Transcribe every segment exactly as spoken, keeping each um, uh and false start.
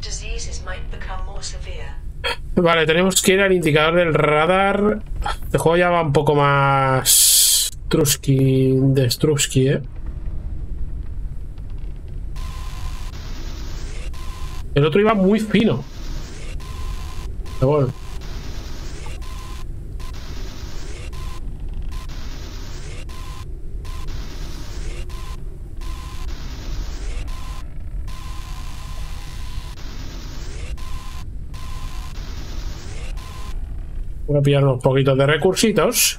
Vale, tenemos que ir al indicador del radar. Este juego ya va un poco más Trusky de Strusky, eh. El otro iba muy fino. Pero bueno. Voy a pillar unos poquitos de recursitos.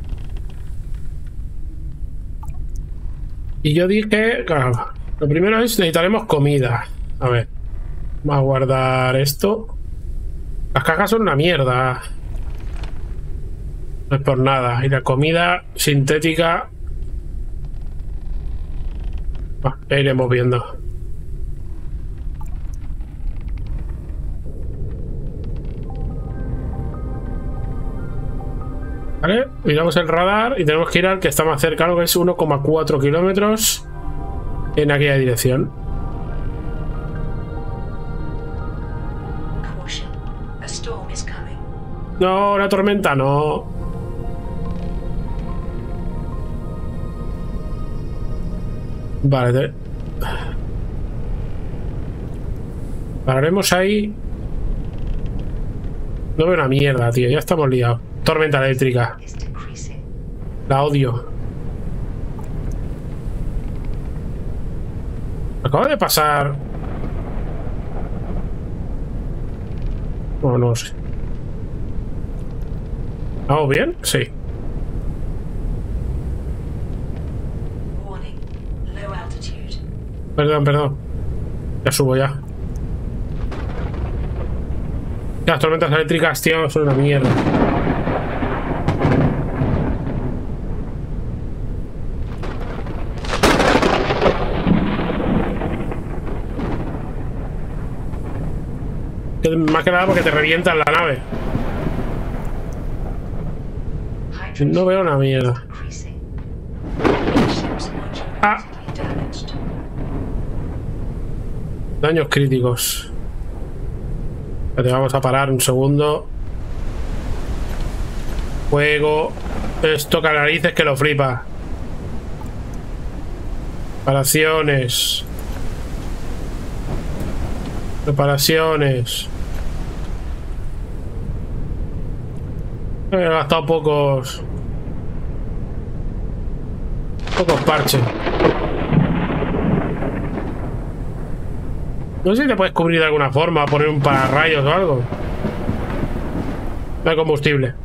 Y yo dije, claro, lo primero es necesitaremos comida. A ver, vamos a guardar esto. Las cajas son una mierda. No es por nada. Y la comida sintética... Ah, ya iremos viendo. Vale, miramos el radar y tenemos que ir al que está más cerca, lo que es uno coma cuatro kilómetros en aquella dirección. No, la tormenta no. Vale, te... pararemos ahí. No veo una mierda, tío, ya estamos liados. Tormenta eléctrica. La odio. Acaba de pasar. Oh, no sé. ¿Vamos bien? Sí. Perdón, perdón. Ya subo ya. Las tormentas eléctricas, tío, son una mierda. Más que nada porque te revientan la nave. No veo una mierda. Ah. Daños críticos. Te vamos a parar un segundo. Fuego. Esto que narices que lo flipa. Reparaciones. Reparaciones. He gastado pocos. Pocos parches. No sé si te puedes cubrir de alguna forma, poner un pararrayos o algo. No hay combustible.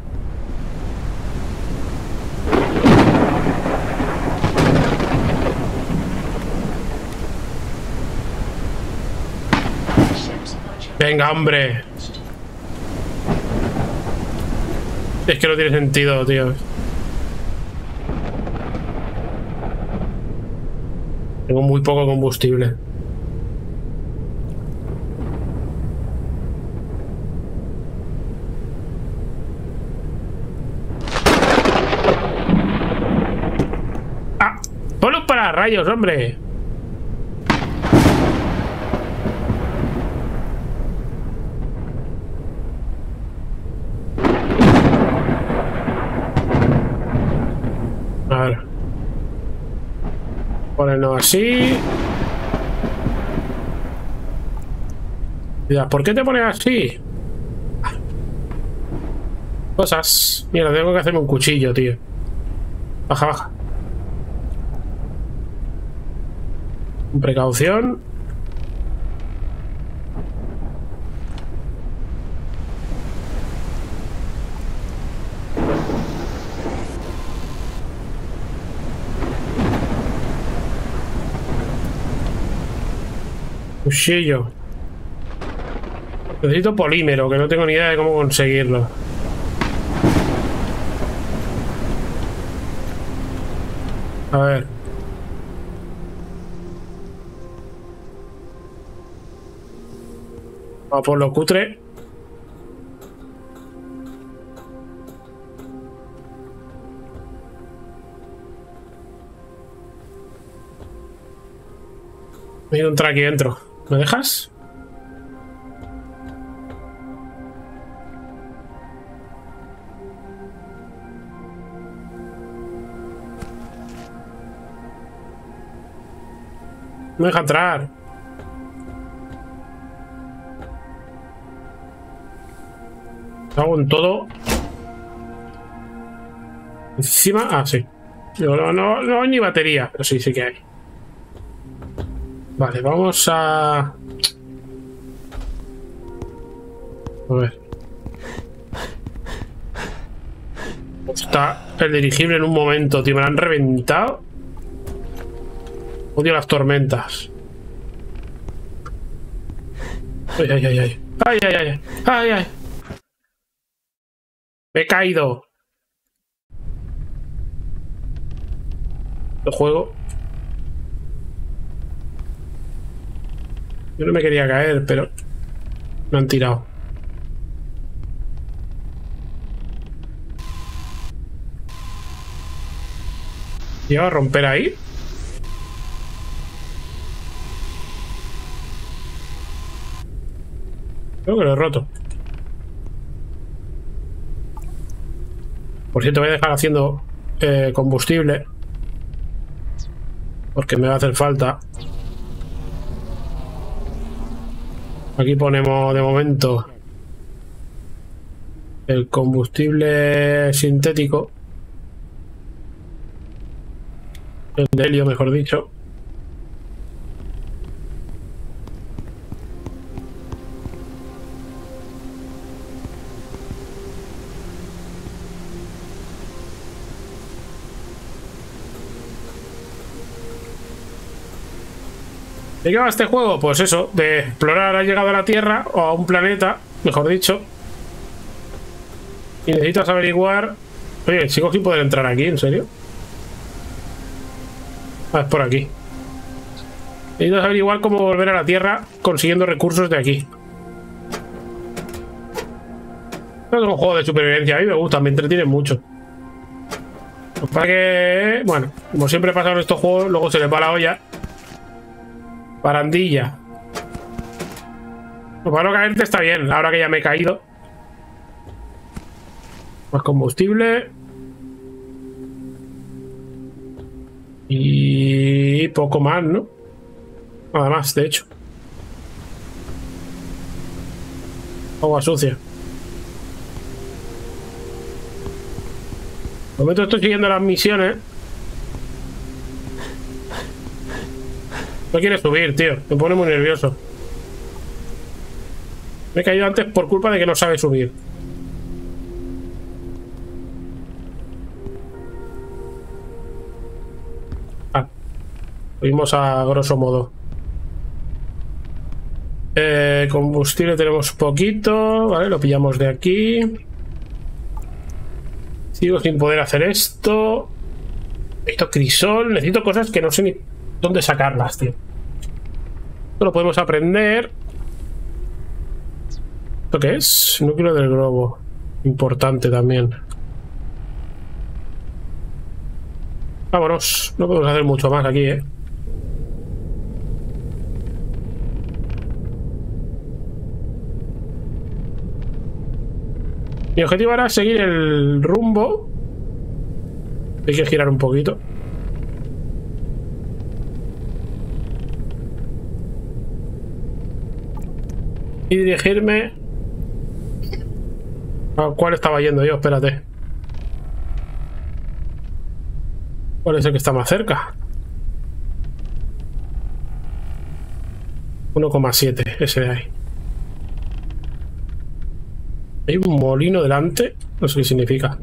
Venga, hombre. Es que no tiene sentido, tío. Tengo muy poco combustible. ¡Ah! ¡Ponlos para rayos, hombre! A ver. Ponernos así. ¿Por qué te pones así? Cosas. Mira, tengo que hacerme un cuchillo, tío. Baja, baja. Con precaución. Cuchillo. Necesito polímero, que no tengo ni idea de cómo conseguirlo. A ver. Vamos por lo cutre. Me voy a entrar aquí dentro. ¿Me dejas? No deja entrar. Hago en todo. Encima. Ah, sí. No, no, no, no hay ni batería. Pero sí, sí que hay. Vale, vamos a... A ver. Está el dirigible en un momento, tío. Me lo han reventado. Odio las tormentas. Ay, ay, ay, ay. Ay, ay, ay. Ay, ay. Me he caído. El juego. Yo no me quería caer, pero me han tirado. ¿Lleva a romper ahí? Creo que lo he roto. Por cierto, voy a dejar haciendo eh, combustible. Porque me va a hacer falta. Aquí ponemos de momento el combustible sintético. El de helio, mejor dicho. ¿De qué va este juego? Pues eso, de explorar. Ha llegado a la Tierra, o a un planeta, mejor dicho. Y necesitas averiguar... Oye, sigo sin poder entrar aquí, ¿en serio? Ah, es por aquí. Necesitas averiguar cómo volver a la Tierra consiguiendo recursos de aquí. Es un juego de supervivencia, a mí me gusta, me entretiene mucho. Para que... Bueno, como siempre pasa en estos juegos, luego se les va la olla. Barandilla. Pues para no caerte está bien, ahora que ya me he caído. Más combustible. Y poco más, ¿no? Nada más, de hecho. Agua sucia. De momento estoy siguiendo las misiones. No quiere subir, tío. Me pone muy nervioso. Me he caído antes por culpa de que no sabe subir. Ah. Subimos a grosso modo. Eh, combustible tenemos poquito. Vale, lo pillamos de aquí. Sigo sin poder hacer esto. Necesito crisol. Necesito cosas que no sé ni dónde sacarlas, tío. Esto lo podemos aprender. ¿Esto qué es? Núcleo del globo. Importante también. Vámonos. No podemos hacer mucho más aquí, ¿eh? Mi objetivo ahora es seguir el rumbo. Hay que girar un poquito. Y dirigirme... ¿A cuál estaba yendo yo? Espérate. ¿Cuál es el que está más cerca? uno coma siete, ese de ahí. Hay un molino delante. No sé qué significa.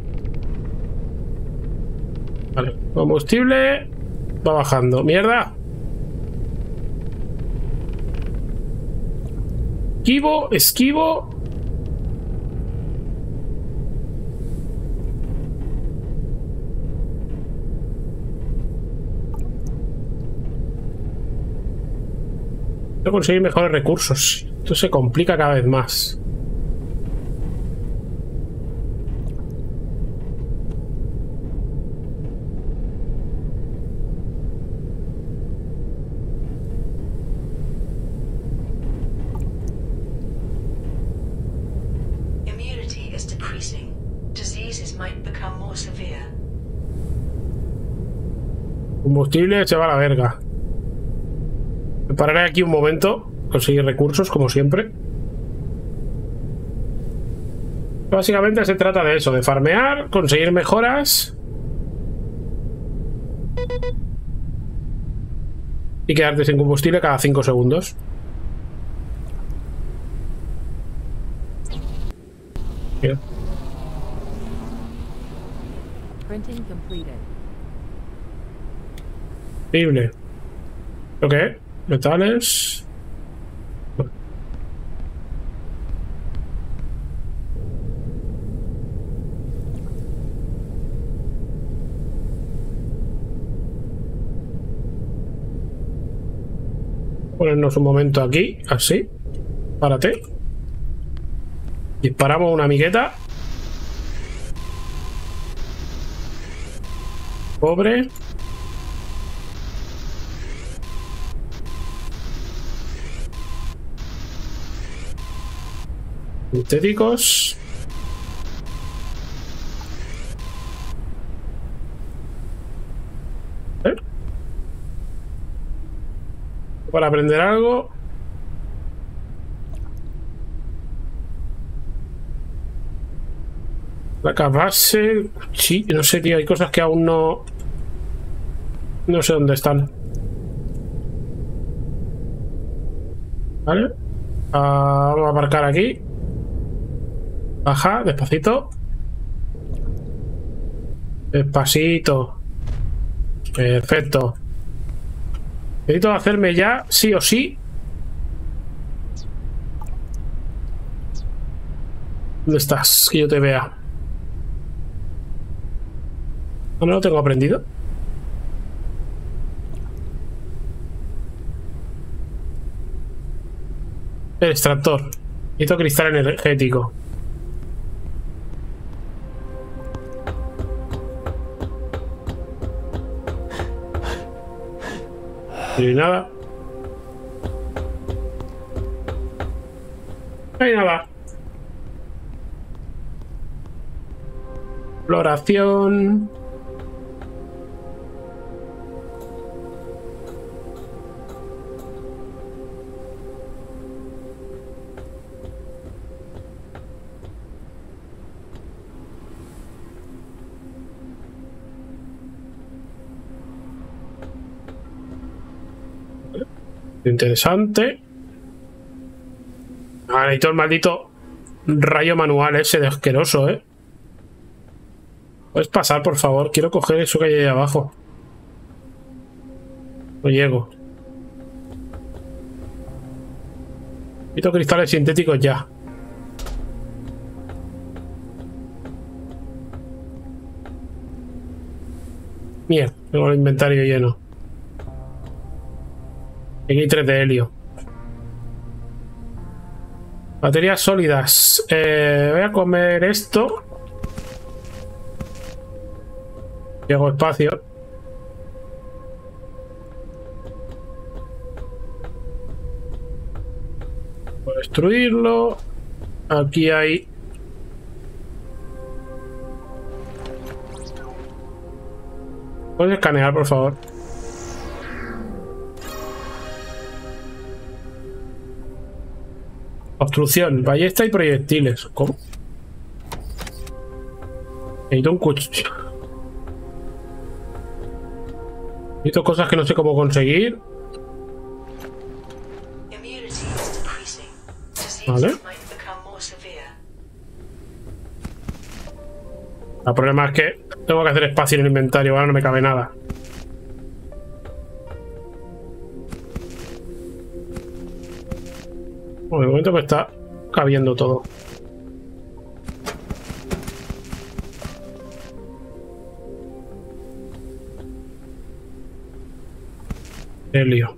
Vale, combustible. Va bajando. ¡Mierda! Esquivo, esquivo. Quiero conseguir mejores recursos. Esto se complica cada vez más. Combustible se va a la verga. Me pararé aquí un momento, conseguir recursos como siempre. Básicamente se trata de eso, de farmear, conseguir mejoras y quedarte sin combustible cada cinco segundos. Bien. Increíble. ¿Lo qué? Metales. Ponernos un momento aquí, así. Párate. Disparamos una amigueta. Pobre. Sintéticos. ¿Eh? Para aprender algo. Placa base. Sí, no sé, tío. Hay cosas que aún no... No sé dónde están. Vale. Ah, vamos a aparcar aquí. Baja, despacito. Despacito. Perfecto. Necesito hacerme ya, sí o sí. ¿Dónde estás? Que yo te vea. ¿No lo tengo aprendido? El extractor. Necesito cristal energético. No hay nada. No hay nada. Exploración. Interesante. Ah, necesito el maldito rayo manual ese de asqueroso, ¿eh? ¿Puedes pasar, por favor? Quiero coger eso que hay ahí abajo. No llego. Necesito cristales sintéticos ya. Mierda, tengo el inventario lleno. Aquí hay tres de helio. Baterías sólidas. Eh, voy a comer esto. Y hago espacio. Puedo destruirlo. Aquí hay... ¿Puedes escanear, por favor? Obstrucción, ballesta y proyectiles. ¿Cómo? Necesito un cuchillo. Necesito cosas que no sé cómo conseguir. Vale. El problema es que tengo que hacer espacio en el inventario, ahora no me cabe nada. Bueno, de momento me está cabiendo todo. Helio.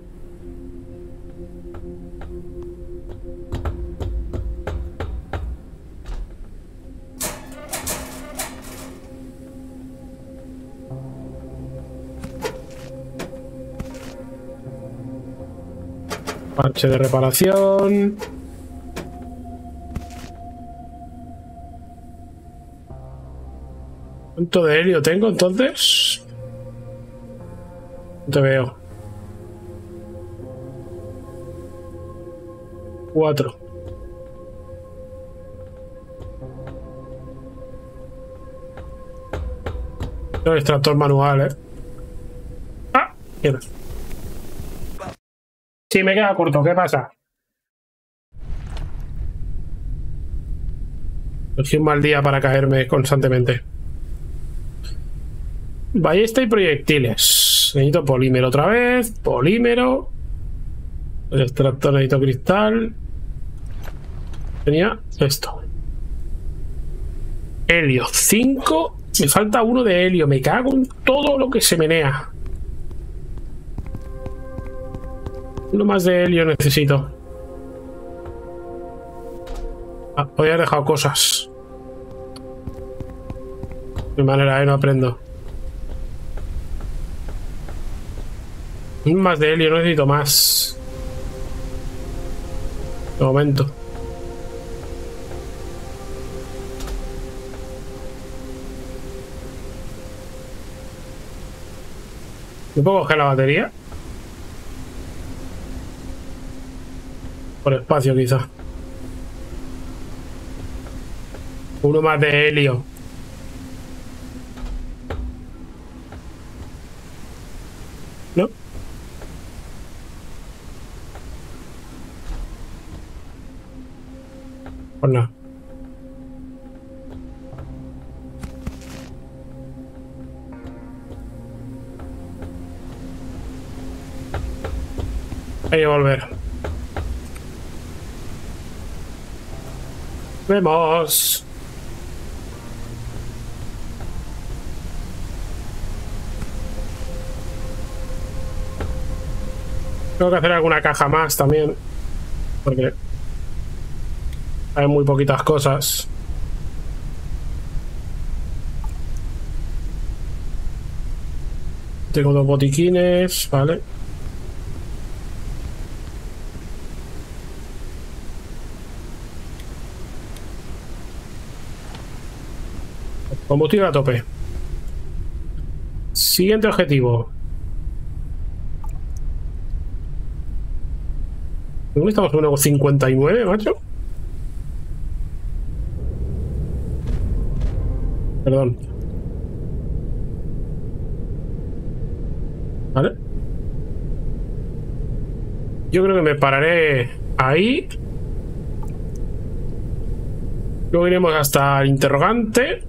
Parche de reparación. ¿Cuánto de helio tengo entonces? No te veo. Cuatro. El extractor manual, ¿eh? ¡Ah! Mierda. Sí, me queda corto. ¿Qué pasa? Es un mal día para caerme constantemente. Ballesta y proyectiles. Necesito polímero otra vez. Polímero. El extractor necesito cristal. Tenía esto. Helio. cinco. Me falta uno de helio. Me cago en todo lo que se menea. Uno más de helio necesito. Ah, podría haber dejado cosas. De manera, eh, no aprendo. Más de helio, no necesito más. De momento. ¿Me puedo coger la batería? Por espacio, quizá. Uno más de helio. ¿No? Pues nada. Hay que volver. Vemos. Tengo que hacer alguna caja más también. Porque hay muy poquitas cosas. Tengo dos botiquines, vale. Combustible a tope. Siguiente objetivo. ¿Dónde estamos? ¿uno cincuenta y nueve, macho? Perdón. Vale. Yo creo que me pararé ahí. Luego iremos hasta el interrogante.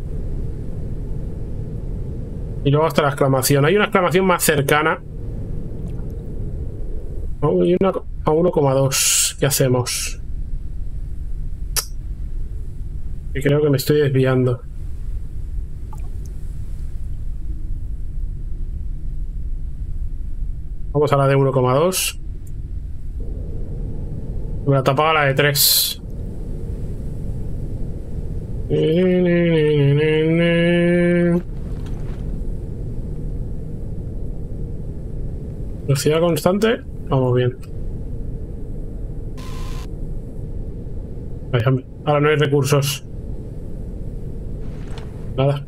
Y luego hasta la exclamación. Hay una exclamación más cercana. Hay una a uno coma dos. ¿Qué hacemos? Y creo que me estoy desviando. Vamos a la de uno coma dos. Me la tapaba la de tres. Velocidad constante. Vamos bien. Ahora no hay recursos. Nada.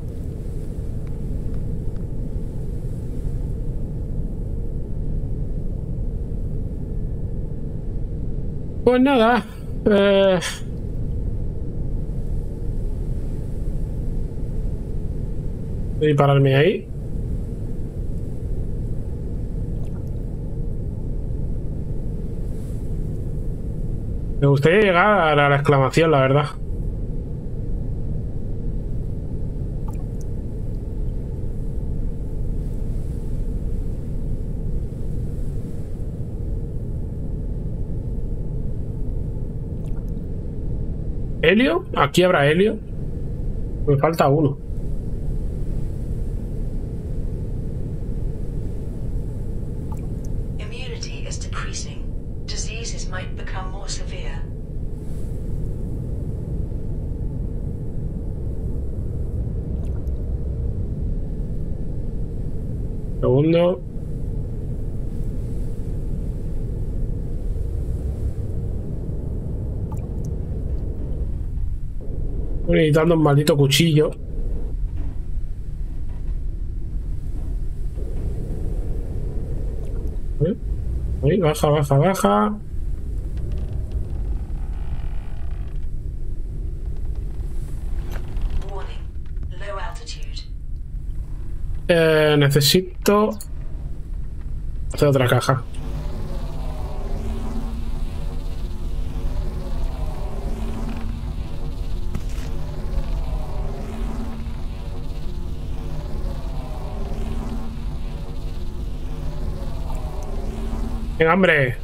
Pues nada. Eh... Voy a pararme ahí. Me gustaría llegar a la exclamación, la verdad. ¿Helio? Aquí habrá helio. Me falta uno. Immunity is decreasing. Diseases might become more severe. Segundo. Estoy necesitando un maldito cuchillo. Ahí, baja, baja, baja. Eh, necesito hacer otra caja. Venga, hombre.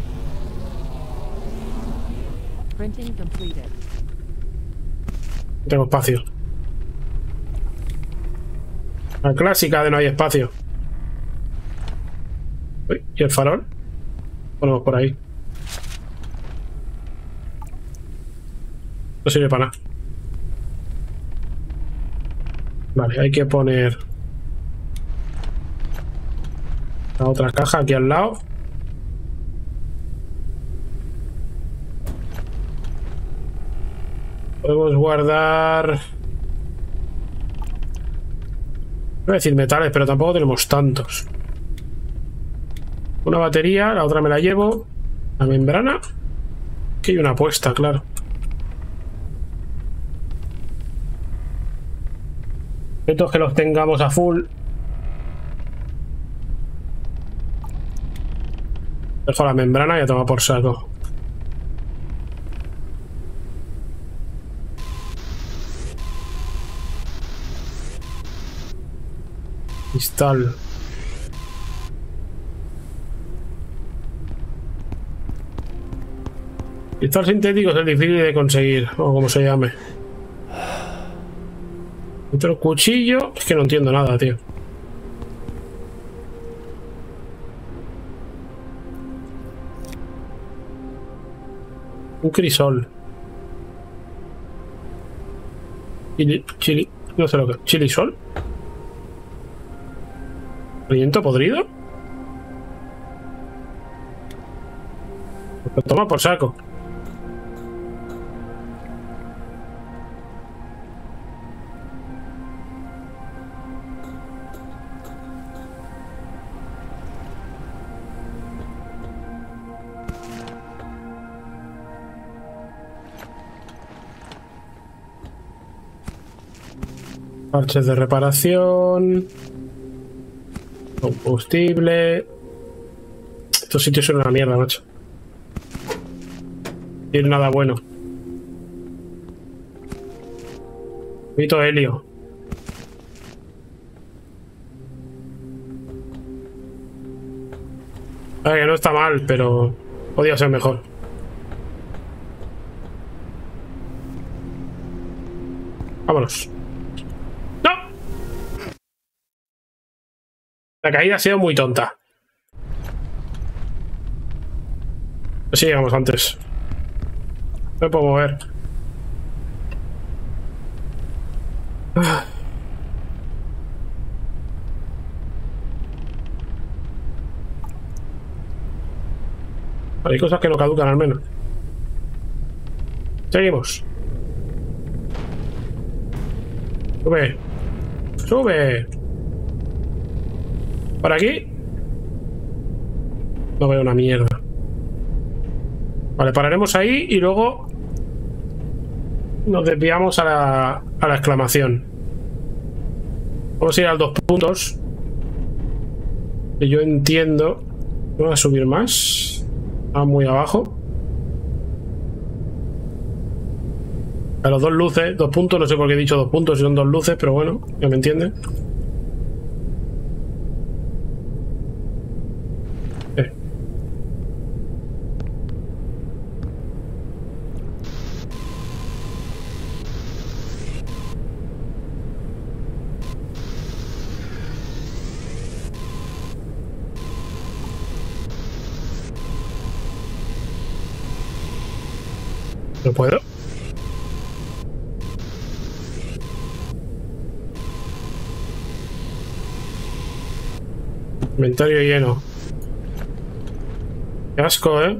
Printing completed. No tengo espacio. La clásica de no hay espacio. Uy, ¿y el farol? Ponemos por ahí. No sirve para nada. Vale, hay que poner la otra caja aquí al lado. Podemos guardar... Voy a decir metales, pero tampoco tenemos tantos. Una batería, la otra me la llevo. La membrana. Aquí hay una apuesta, claro. Estos que los tengamos a full. Dejo la membrana y a tomar por saco. Cristal. Cristal sintético es el difícil de conseguir, o como se llame. Otro cuchillo. Es que no entiendo nada, tío. Un crisol. Chili, chili, no sé lo que. ¿Chilisol? ¿Aliento podrido? Lo toma por saco. Parches de reparación. Combustible. Estos sitios son una mierda, macho. No tiene nada bueno. Necesito helio. A ver, que no está mal, pero podría ser mejor. Vámonos. ¡No! La caída ha sido muy tonta. Así llegamos antes. No me puedo mover. Ah. Hay cosas que no caducan al menos. Seguimos. Sube. Sube. ¿Por aquí? No veo una mierda. Vale, pararemos ahí y luego nos desviamos a la, a la exclamación. Vamos a ir a los dos puntos. Que yo entiendo. Vamos a subir más. Ah, muy abajo. A los dos luces, dos puntos, no sé por qué he dicho dos puntos si son dos luces, pero bueno, ya me entienden. Eh. ¿No puedo? Inventario lleno. Qué asco, ¿eh?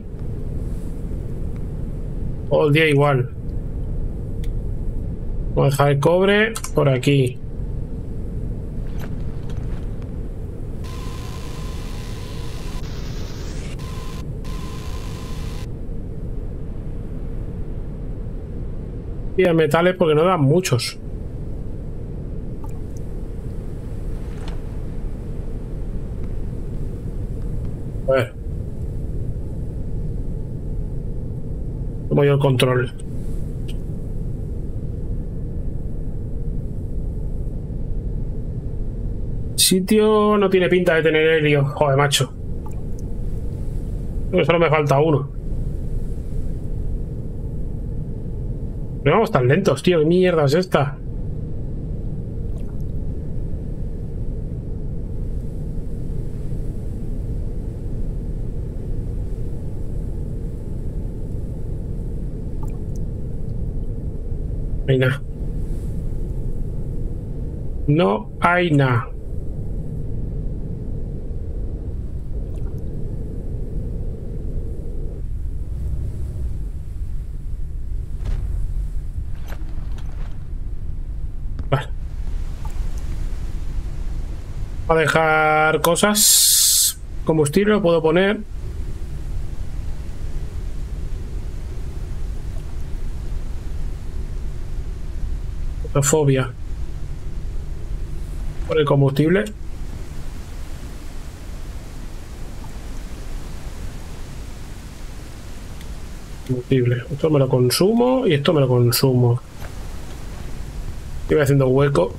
Todo el día igual. Voy a dejar el cobre por aquí. Y a metales porque no dan muchos. Tomo yo el control. Sitio no tiene pinta de tener helio. Joder, macho. Solo me falta uno. No vamos tan lentos, tío. ¿Qué mierda es esta? No hay nada. No hay nada. Vale. Voy a dejar cosas. Combustible lo puedo poner. Fobia. Por el combustible. Combustible. Esto me lo consumo y esto me lo consumo. Y voy haciendo hueco.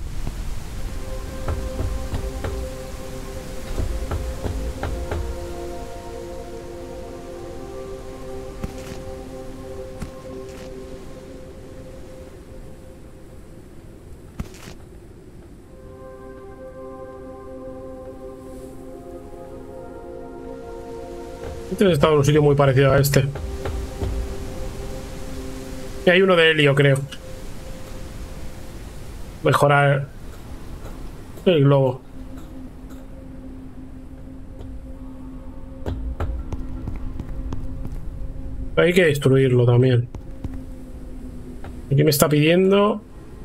Este he estado en un sitio muy parecido a este. Y hay uno de helio, creo. Mejorar el globo. Hay que destruirlo también. Aquí me está pidiendo...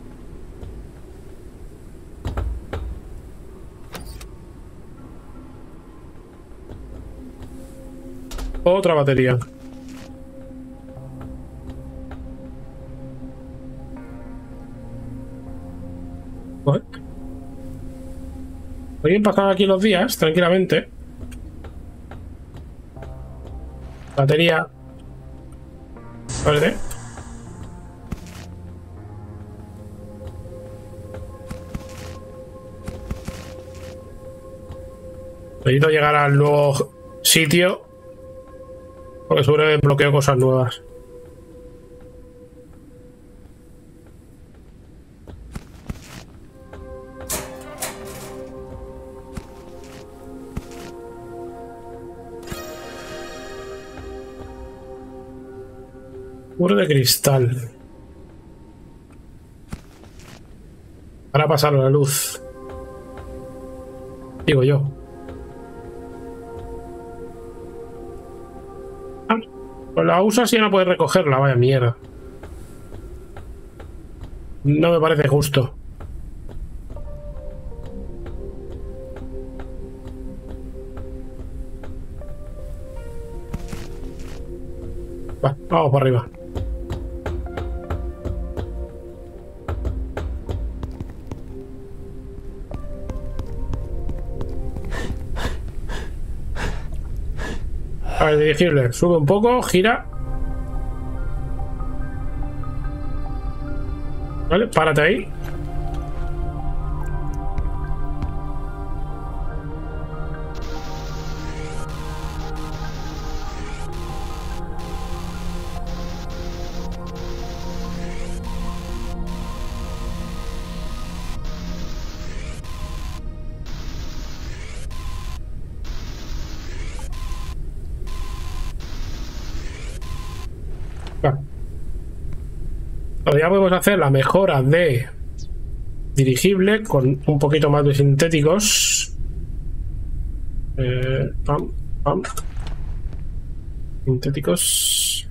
Otra batería. What? Pueden pasar aquí los días tranquilamente. Batería. Vale. Necesito llegar al nuevo sitio. Porque seguro que bloqueo cosas nuevas. Muro de cristal. Para pasar la luz. Digo yo. Ah, pues la usas y ya no puedes recogerla. Vaya mierda. No me parece justo. Va, vamos para arriba. A ver, dirigible, sube un poco, gira. Vale, párate ahí. Ya podemos hacer la mejora de dirigible con un poquito más de sintéticos. Eh, pam, pam. Sintéticos.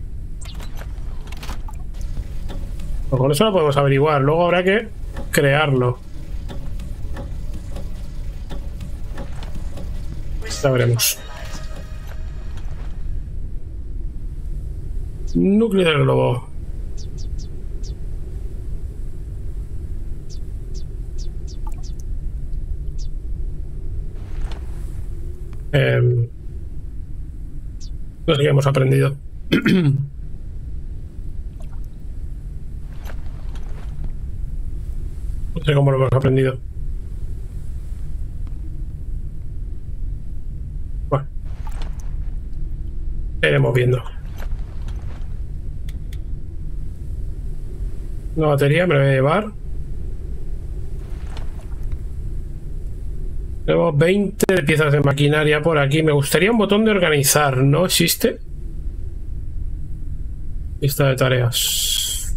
Pues con eso lo podemos averiguar. Luego habrá que crearlo. Ya veremos. Núcleo del globo. Eh, no sé qué hemos aprendido. No sé cómo lo hemos aprendido. Bueno. Iremos viendo. Una batería me la voy a llevar. Tenemos veinte de piezas de maquinaria por aquí. Me gustaría un botón de organizar. ¿No existe? Lista de tareas.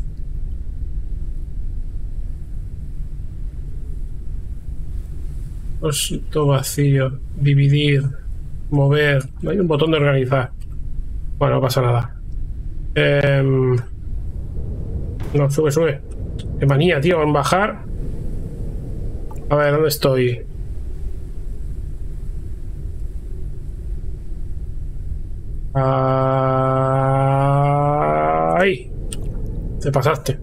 Depósito vacío. Dividir. Mover. No hay un botón de organizar. Bueno, no pasa nada. Eh... No, sube, sube. Qué manía, tío, en bajar. A ver, ¿dónde estoy? Ahí. Te pasaste.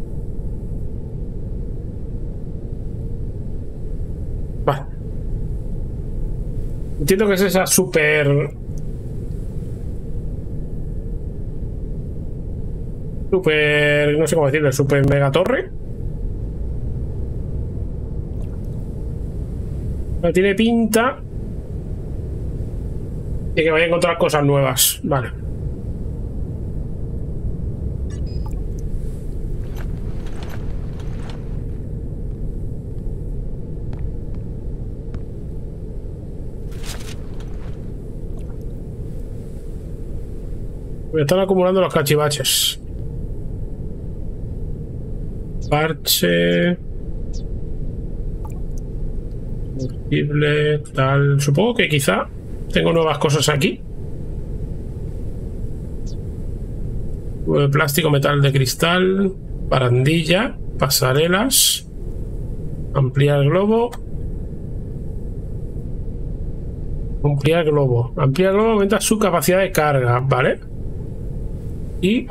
Vale. Entiendo que es esa super... Super... No sé cómo decirle. Super mega torre. Pero tiene pinta de que vaya a encontrar cosas nuevas. Vale. Me están acumulando los cachivaches. Parche. Combustible, tal. Supongo que quizá tengo nuevas cosas aquí. Plástico, metal de cristal, barandilla, pasarelas, ampliar globo. Ampliar globo. Ampliar globo aumenta su capacidad de carga, ¿vale? Y...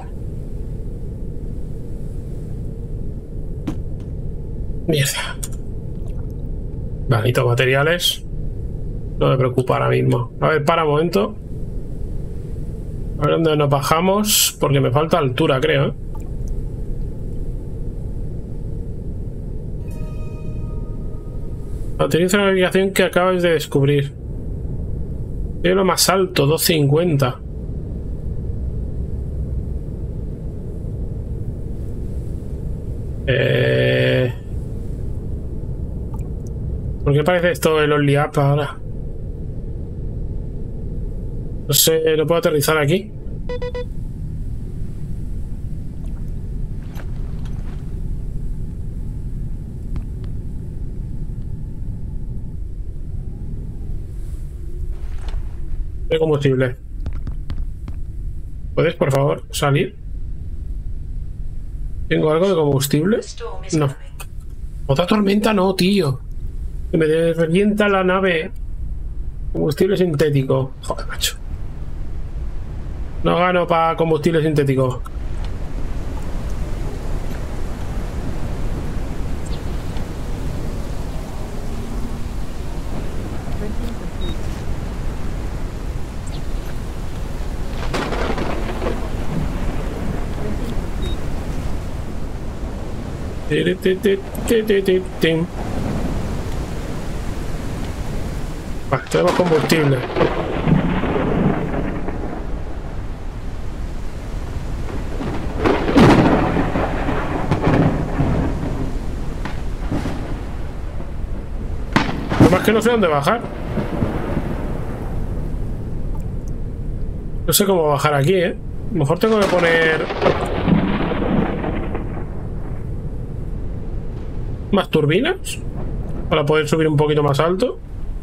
Mierda. Vale, necesito materiales. No me preocupa ahora mismo. A ver, para un momento. A ver dónde nos bajamos. Porque me falta altura, creo. Utiliza la navegación que acabas de descubrir. Soy lo más alto, doscientos cincuenta. Eh... ¿Por qué parece esto el Only Up ahora? No sé, ¿no puedo aterrizar aquí? De combustible. ¿Puedes, por favor, salir? ¿Tengo algo de combustible? No. Otra tormenta no, tío. Que me revienta la nave. Combustible sintético. Joder, macho. No gano para combustible sintético. Vale, tenemos combustible. Lo más que no sé dónde bajar. No sé cómo bajar aquí, ¿eh? A lo mejor tengo que poner... más turbinas para poder subir un poquito más alto.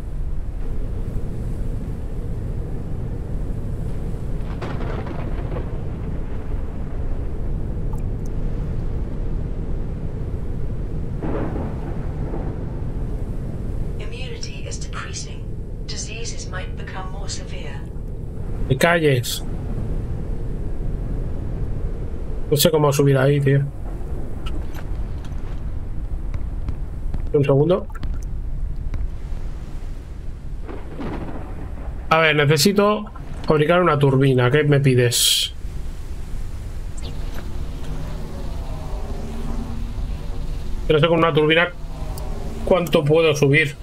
Immunity is decreasing. Diseases might become more severe. De calles. No sé cómo subir ahí, tío. Un segundo. A ver, necesito fabricar una turbina. ¿Qué me pides? Pero sé con una turbina cuánto puedo subir.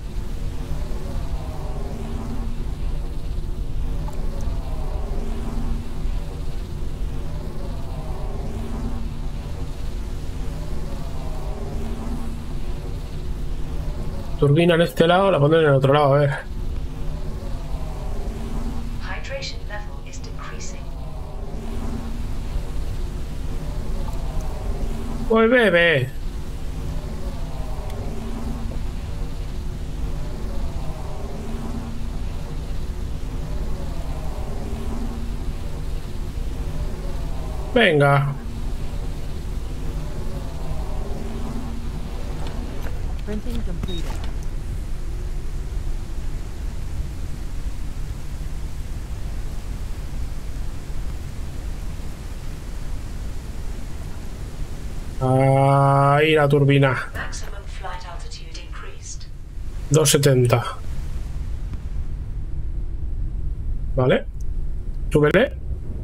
Turbina en este lado, la pondré en el otro lado, a ver. Hydration level is decreasing. Pues bebe. Venga. Printing completed. Ahí la turbina. Maximum flight altitude increased. doscientos setenta. Vale. Súbele.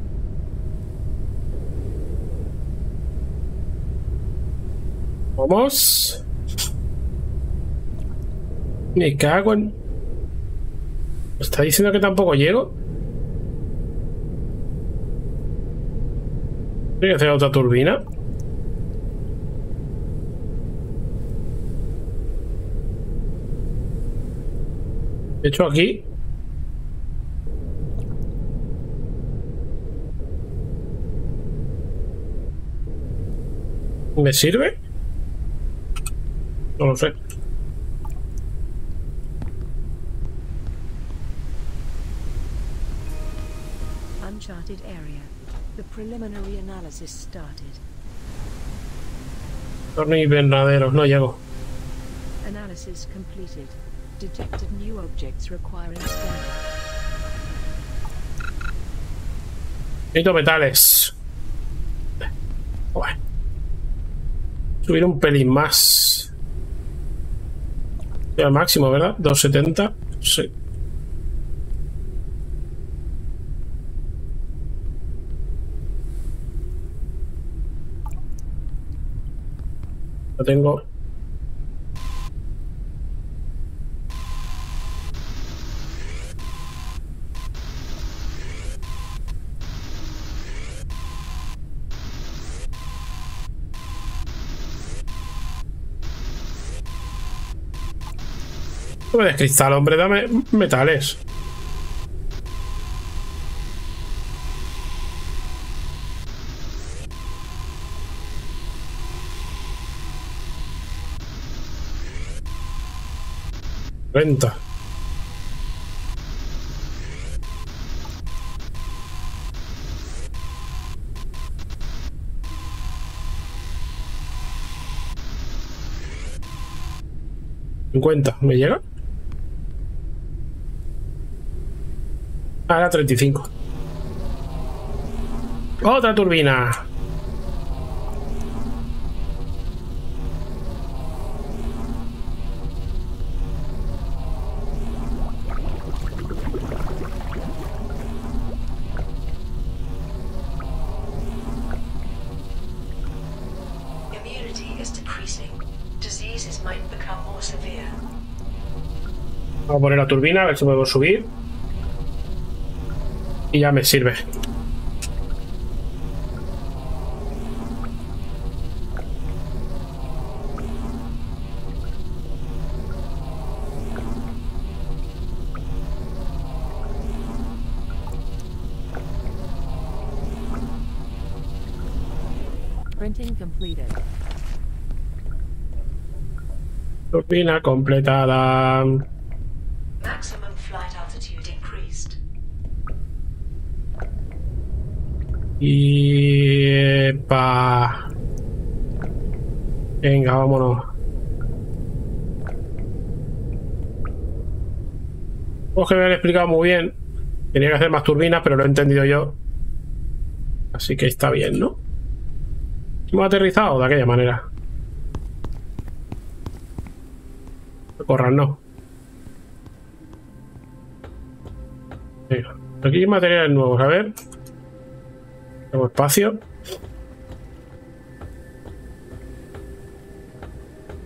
Vamos. Me cago en... ¿Me está diciendo que tampoco llego? Voy a hacer otra turbina. De hecho aquí ¿me sirve? No lo sé. Uncharted area. The preliminary analysis started. Torno invernaderos, no llego. Analysis completed. Detected new objects requiring scanning. Necesito metales. Bueno. Subir un pelín más. Al máximo, ¿verdad? doscientos setenta. Sí. Lo tengo. No me des cristal, hombre, dame metales. Renta. cincuenta, ¿me llega? Ah, era treinta y cinco. Otra turbina. Immunity is decreasing. Diseases might become more severe. Vamos a poner la turbina, a ver si podemos subir. Y ya me sirve. Printing completed. Turbina completada. Maximum flight altitude increased. Y... pa. Venga, vámonos. Pues que me han explicado muy bien. Tenía que hacer más turbinas, pero lo he entendido yo. Así que está bien, ¿no? Hemos aterrizado de aquella manera. Corran, no. Venga. Aquí hay materiales nuevos, a ver. Tengo espacio.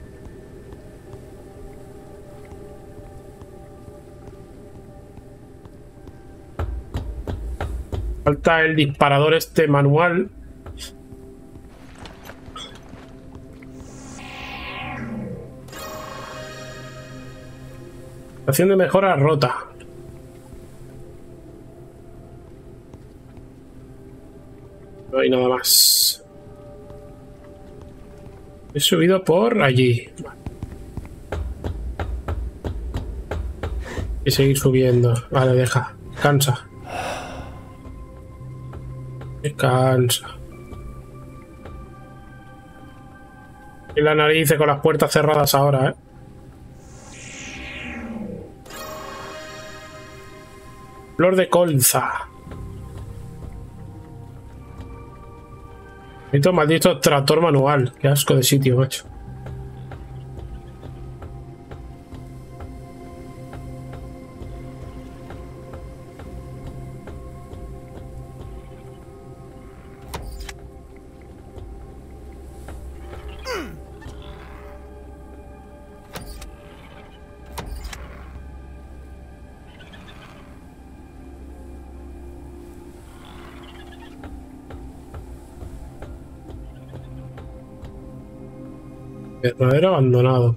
Falta el disparador este manual. Estación de mejora rota. No hay nada más. He subido por allí. Y seguir subiendo. Vale, deja. Cansa. Descansa. Y la nariz con las puertas cerradas ahora, ¿eh? Flor de colza. Maldito, maldito tractor manual. Qué asco de sitio, macho. Invernadero abandonado.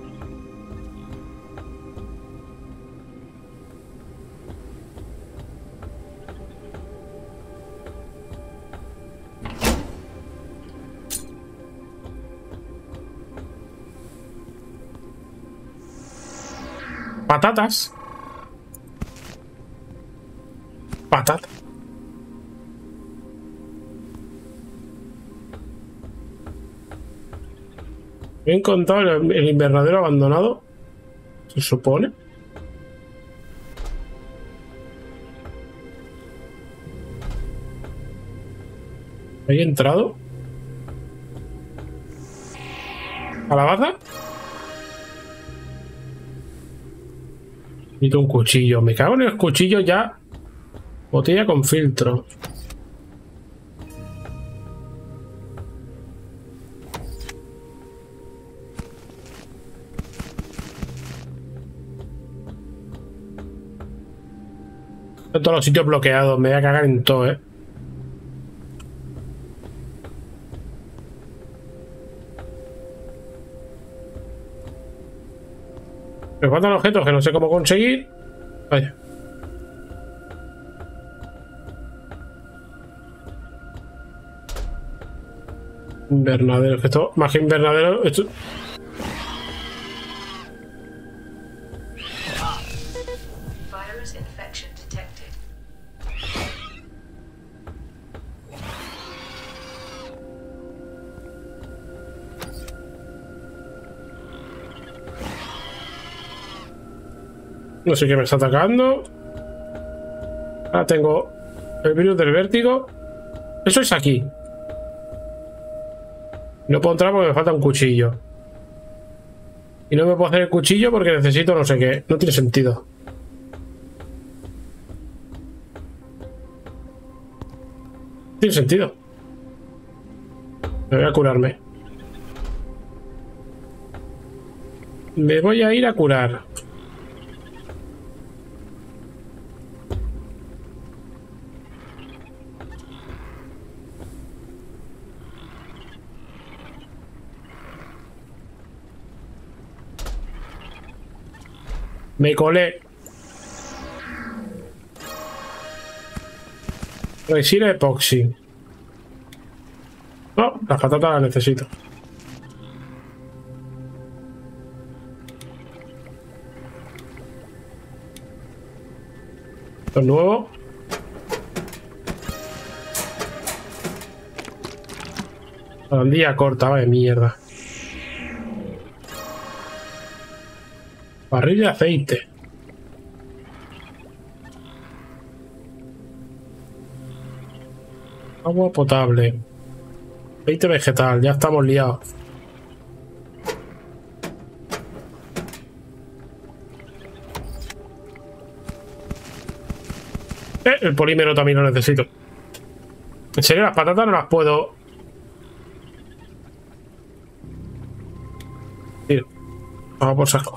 Patatas. Patatas. He encontrado el, el invernadero abandonado. Se supone. ¿He entrado? ¿Calabaza? Necesito un cuchillo. Me cago en el cuchillo ya. Botella con filtro. Todos los sitios bloqueados. Me voy a cagar en todo, eh. Me faltan objetos que no sé cómo conseguir. Vaya. Invernadero. Esto, más que invernadero. Esto... Virus infection detected. No sé qué me está atacando. Ahora tengo el virus del vértigo. Eso es aquí. No puedo entrar porque me falta un cuchillo. Y no me puedo hacer el cuchillo porque necesito no sé qué. No tiene sentido. No tiene sentido. Me voy a curarme. Me voy a ir a curar. Me colé. Resina epoxi. No, las patatas las necesito. Esto es nuevo. Bandilla corta, vaya mierda. Barril de aceite. Agua potable. Aceite vegetal. Ya estamos liados. Eh, el polímero también lo necesito. En serio, las patatas no las puedo... Tío. Vamos por saco.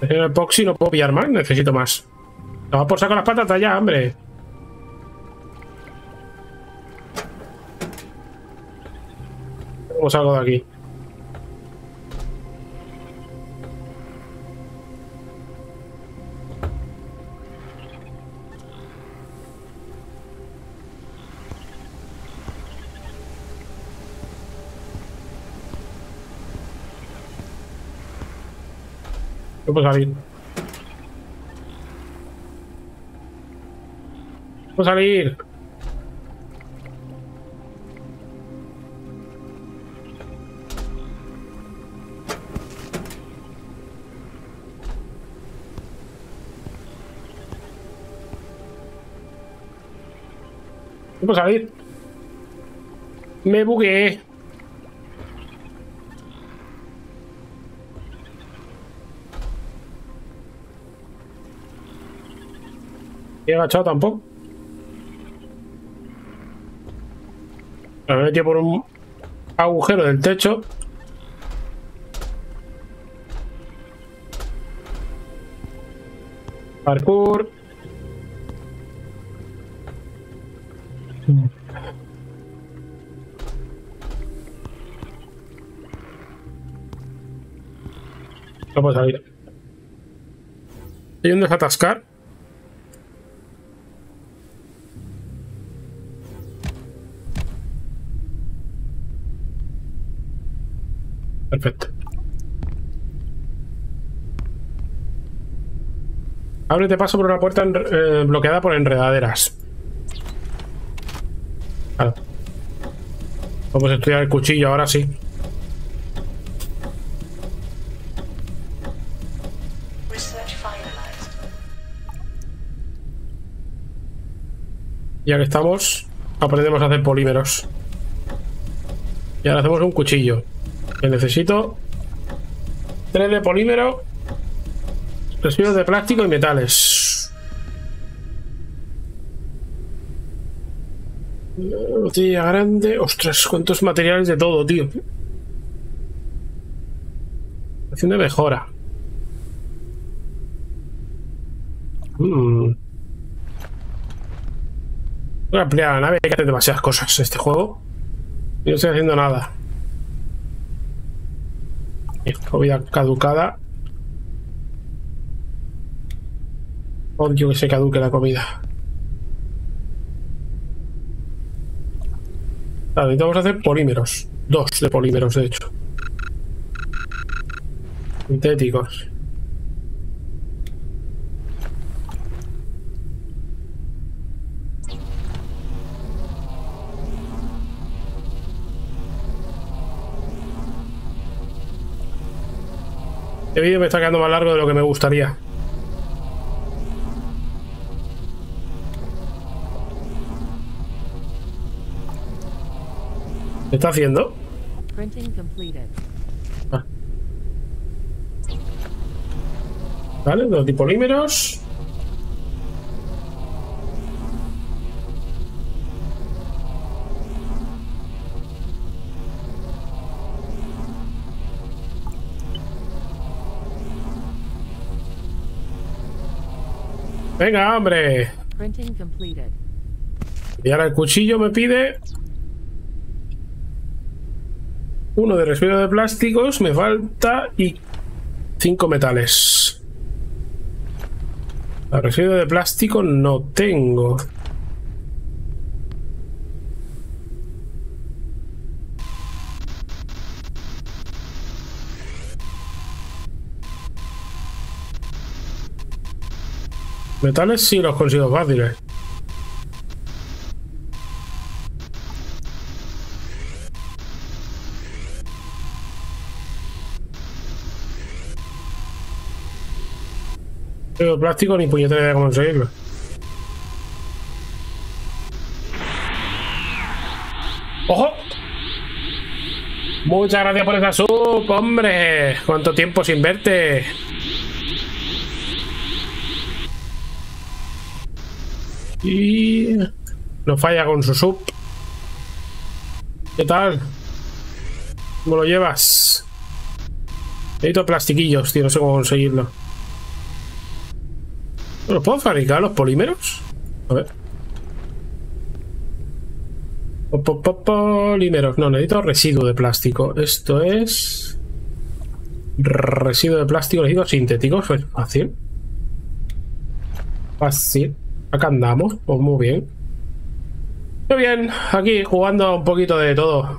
En el epoxi no puedo pillar más, necesito más. Vamos por saco las patatas ya, hombre. ¿Cómo salgo de aquí? No puedo salir. No puedo salir. No puedo salir. Me bugué. He agachado tampoco. Me he metido por un agujero del techo. Parkour. No puedo salir. Hay un desatascar. Perfecto. Ábrete paso por una puerta eh, bloqueada por enredaderas. Claro. Vamos a estudiar el cuchillo ahora sí. Ya que estamos, aprendemos a hacer polímeros. Y ahora hacemos un cuchillo. Que necesito tres de polímero, residuos de plástico y metales. Botella grande. Ostras, cuántos materiales de todo, tío. Acción de mejora. Mm. Voy a ampliar la nave, hay que hacer demasiadas cosas en este juego. Y no estoy haciendo nada. Comida caducada. Odio que se caduque la comida. Claro, necesitamos hacer polímeros. Dos de polímeros, de hecho. Sintéticos. Este vídeo me está quedando más largo de lo que me gustaría. ¿Qué está haciendo? Ah. Vale, dos dipolímeros. Venga, hombre. Y ahora el cuchillo me pide uno de residuo de plásticos, me falta, y cinco metales. El residuo de plástico no tengo. Metales sí los consigo fáciles. Pero plástico ni puñetera de cómo conseguirlo. ¡Ojo! Muchas gracias por esa sub, hombre. ¿Cuánto tiempo sin verte? Y no falla con su sub. ¿Qué tal? ¿Cómo lo llevas? Necesito plastiquillos, tío, no sé cómo conseguirlo. ¿Los puedo fabricar los polímeros? A ver. Po, po, po, polímeros. No, necesito residuo de plástico. Esto es... Residuo de plástico, necesito sintéticos. Pues fácil. Fácil. Acá andamos. Pues muy bien. Muy bien. Aquí jugando un poquito de todo.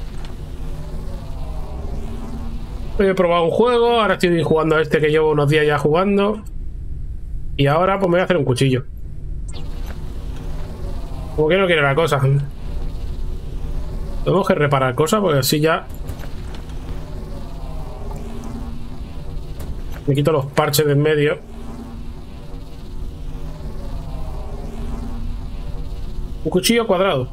He probado un juego. Ahora estoy jugando a este que llevo unos días ya jugando. Y ahora pues me voy a hacer un cuchillo. Como que no quiere la cosa. Tenemos que reparar cosas porque así ya... Me quito los parches de en medio. Un cuchillo cuadrado.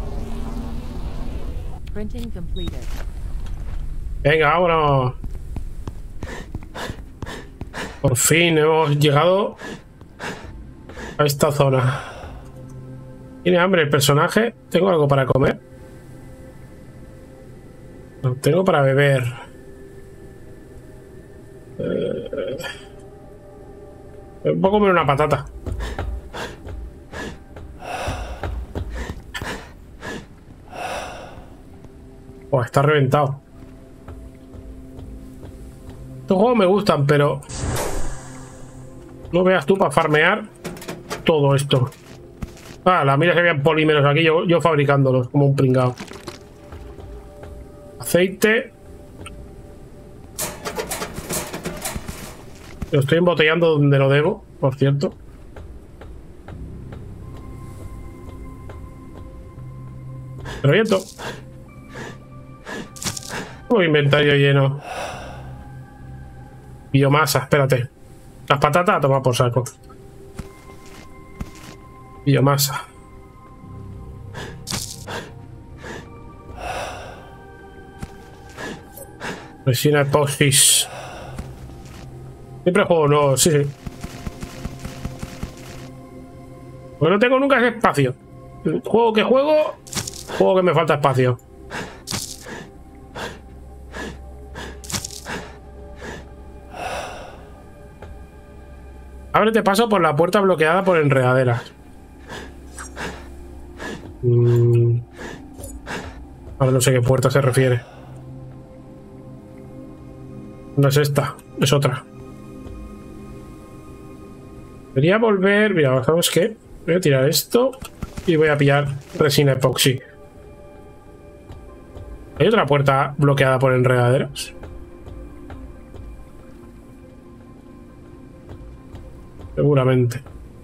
Printing completed. Venga, vámonos. Por fin hemos llegado a esta zona. ¿Tiene hambre el personaje? ¿Tengo algo para comer? No, tengo para beber. Eh... Voy a comer una patata. Oh, está reventado. Estos juegos me gustan, pero... No veas tú para farmear todo esto. Ah, la mira se veían polímeros aquí, yo, yo fabricándolos como un pringao. Aceite. Lo estoy embotellando donde lo debo, por cierto. Reviento. Oh, inventario lleno. Biomasa, espérate. Las patatas a tomar por saco. Biomasa. Resina epoxis. Siempre juego nuevo, sí, sí. Porque no tengo nunca ese espacio. El juego que juego, juego que me falta espacio. Ábrete paso por la puerta bloqueada por enredaderas. Mm. Ahora no sé qué puerta se refiere. No es esta, es otra. Quería volver... Mira, ¿sabes qué? Voy a tirar esto y voy a pillar resina epoxi. ¿Hay otra puerta bloqueada por enredaderas? Seguramente.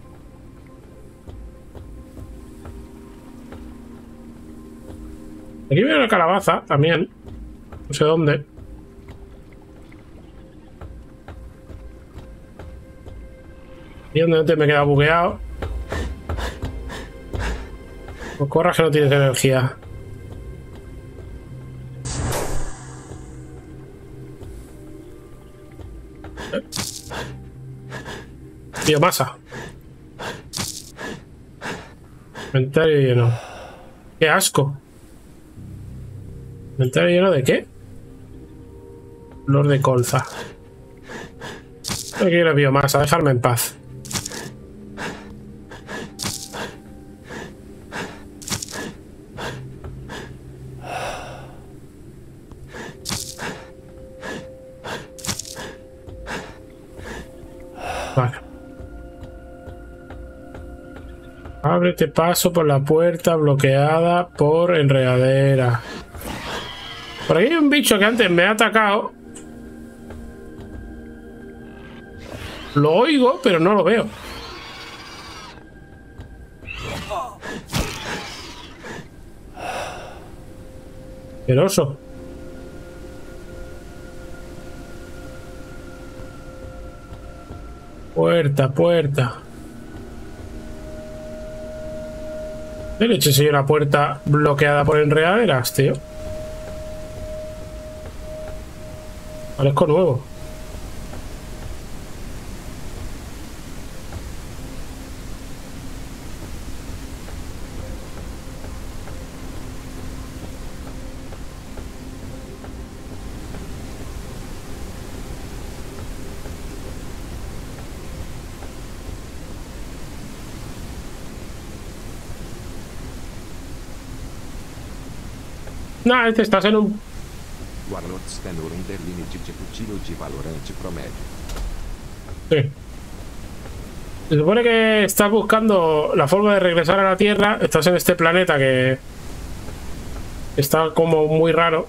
Aquí viene una calabaza también. No sé dónde. Y donde antes me he quedado bugueado. Pues corras que no tienes energía. Biomasa. Inventario lleno. ¡Qué asco! ¿Inventario lleno de qué? Flor de colza. No quiero biomasa, dejarme en paz. Vale. Ábrete paso por la puerta bloqueada por enredadera. Por aquí hay un bicho que antes me ha atacado. Lo oigo, pero no lo veo. Asqueroso. Puerta, puerta. ¿Qué leche soy una puerta bloqueada por enredaderas, tío? Parezco nuevo. No, este estás en un... Warlord scanner render limite de futuro de valorante promedio. Sí. Se supone que estás buscando la forma de regresar a la Tierra. Estás en este planeta que está como muy raro.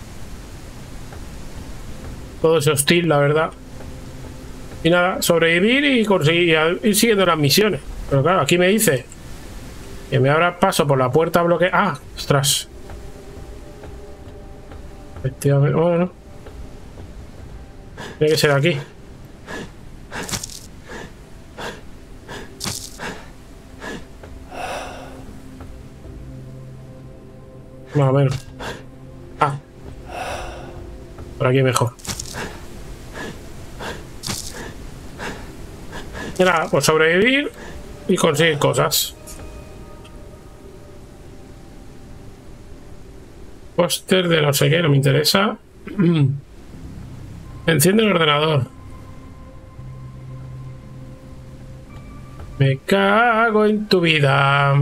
Todo es hostil, la verdad. Y nada, sobrevivir y conseguir ir siguiendo las misiones. Pero claro, aquí me dice que me abra paso por la puerta bloqueada. ¡Ah! ¡Ostras! Efectivamente, bueno. Tiene que ser aquí. Más o menos. Ah. Por aquí mejor. Y nada, pues sobrevivir y conseguir cosas. Póster de no sé qué, no me interesa. Enciende el ordenador. Me cago en tu vida.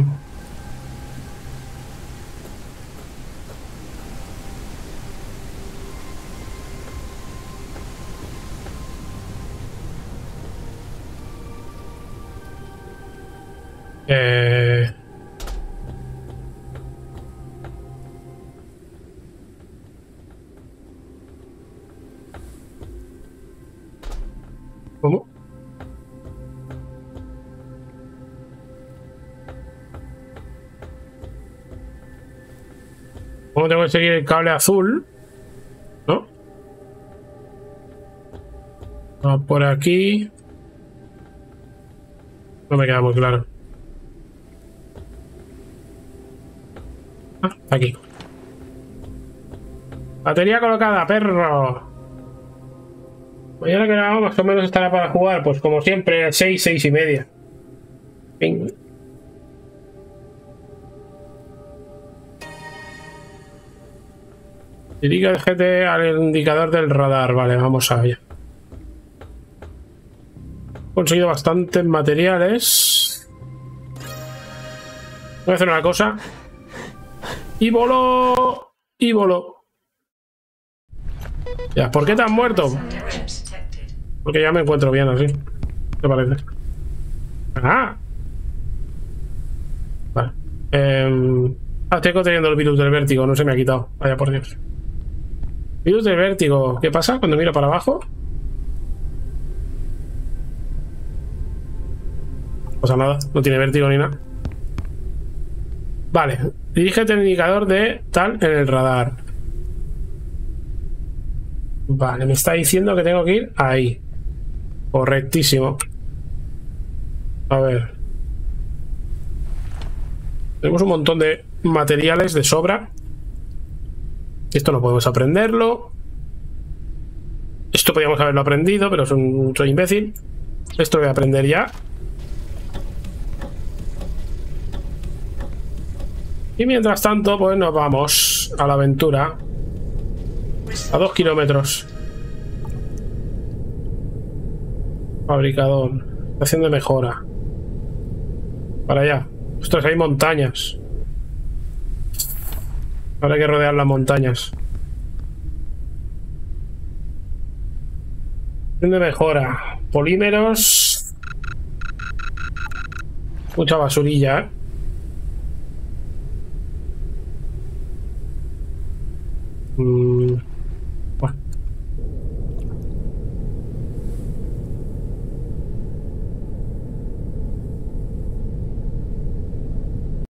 Eh... ¿Cómo? ¿Cómo tengo que seguir el cable azul? ¿No? Va por aquí. No me queda muy claro. Ah, aquí. Batería colocada, perro. Mañana que grabamos más o menos estará para jugar, pues como siempre, seis, seis y media. Venga. Dirige el G T al indicador del radar. Vale, vamos a ver. He conseguido bastantes materiales. Voy a hacer una cosa. Y voló. Y voló. Ya, ¿por qué te has muerto? Porque ya me encuentro bien así. ¿Qué parece? Ah. Vale. Eh... Ah, estoy conteniendo el virus del vértigo. No se me ha quitado. Vaya por Dios. Virus del vértigo. ¿Qué pasa cuando miro para abajo? No pasa nada. No tiene vértigo ni nada. Vale. Dirígete el indicador de tal en el radar. Vale. Me está diciendo que tengo que ir ahí. Correctísimo. A ver. Tenemos un montón de materiales de sobra. Esto no podemos aprenderlo. Esto podríamos haberlo aprendido, pero soy un soy imbécil. Esto lo voy a aprender ya. Y mientras tanto, pues nos vamos a la aventura. A dos kilómetros. Fabricador. Estación de mejora. Para allá. Ostras, hay montañas. Ahora hay que rodear las montañas. Estación de mejora. Polímeros. Mucha basurilla, ¿eh?